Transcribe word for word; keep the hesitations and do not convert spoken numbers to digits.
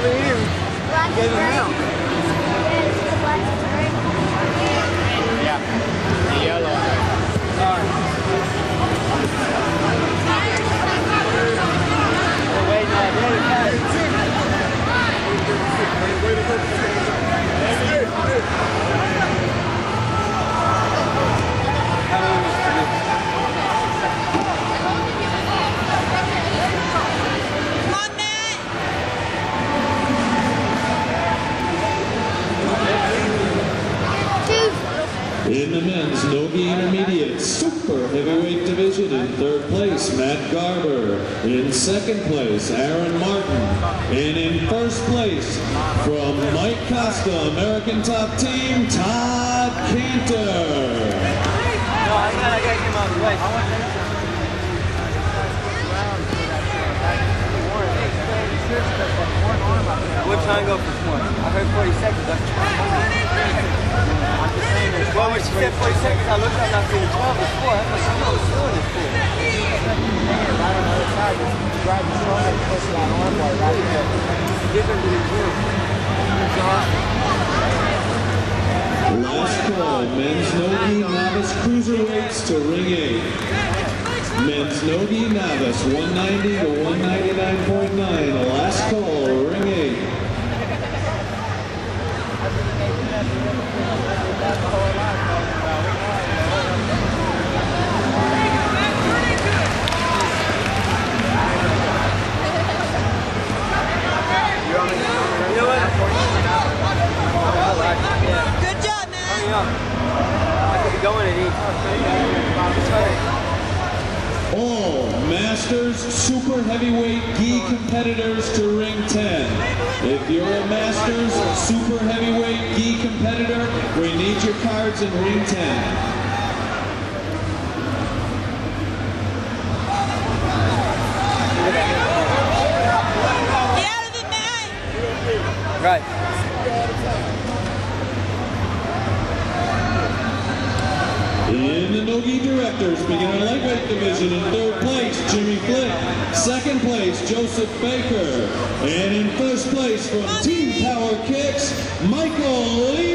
over here. Gave him now. Yeah. The yellow. Sorry. We're waiting on the other guy. In the men's Nogi Intermediate Super Heavyweight Division, in third place, Matt Garber. In second place, Aaron Martin. And in first place, from Mike Costa, American Top Team, Todd Cantor. No, I got I got him out of the way. We're trying to go for more. I heard forty seconds. Well, when she said forty seconds, I looked up and I seen twelve or four. I was like, I was doing this for. Right on the other side, just drive the shoulder and push that arm bar right here. Different to the gym. Last call, men's Nogi Novice Cruiserweights to ring eight. Men's Nogi Novice, one ninety to one ninety-nine point nine. Last call, ring eight. Good job, man. I could be going at eight. All Masters Super Heavyweight Gi competitors to ring ten. If you're a Masters Super Heavyweight Gi competitor, we need your cards in ring ten. Get out of it, man. Right. In the Nogi Directors, beginner lightweight division, in third place, Jimmy Flick. Second place, Joseph Baker. And in first place from Team Power Kicks, Michael Lee.